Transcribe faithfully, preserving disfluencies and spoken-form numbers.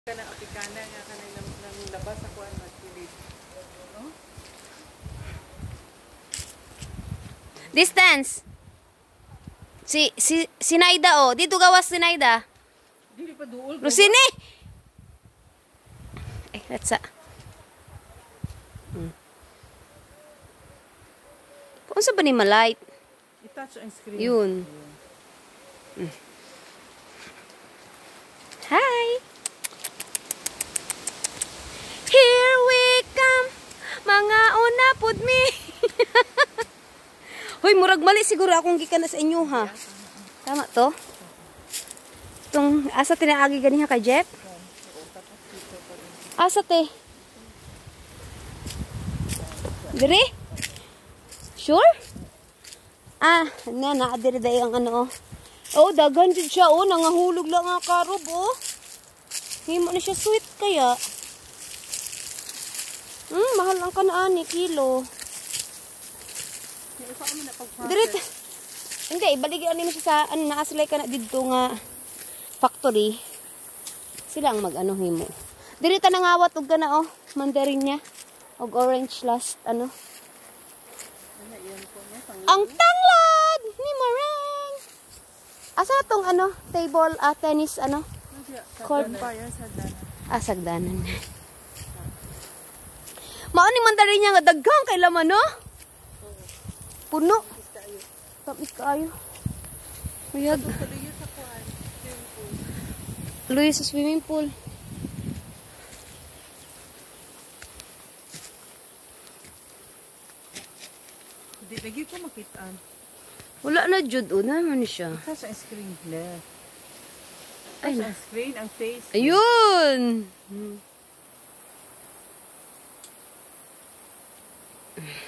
Kana apikana nga kanay nang, nang labas ako ang magpilit. No? Distance. Si si Sinaida oh, dito gawas Sinaida. Dili pa duol. Rosini. Eh, let's sa. Hmm. Kung sa ba ni malight? I-touch ang screen. Yun. Hmm. Hi. Here we come. Mga una pud mi. Hoy, murag mali siguro akong gikan na sa inyo ha. Tama to? Itong asa tinaagi ganiha kay Jeff? Asa te? Dire? Sure? Ah, na na dire dayo ang ano oh. Oh, dagan jud siya oh, nangahulog lang nga karob oh. Himo na siya sweet kaya. Hmm, mahal lang ka na ani kilo. Diret. Hindi, ibaligyan ni siya sa ano naaslay ka na didto nga factory. Sila ang mag-ano himo. Diri ta nangawat og kana oh, mandarin niya. Og orange last ano. Ang tanglad ni Mareng. Asa tong ano, table uh, tennis ano? Court pa yan sa danan. Ah, sagdanan. Mao ni mandarin niya nga daghang kay laman no? Puno. Tapos kayo. Uyag. Luyo sa swimming pool. Hindi, lagi ko makitaan. Wala na jud o naman siya. Touch ang screen. Left. Ay, Touch ang screen, ang face. ayun! Hmm.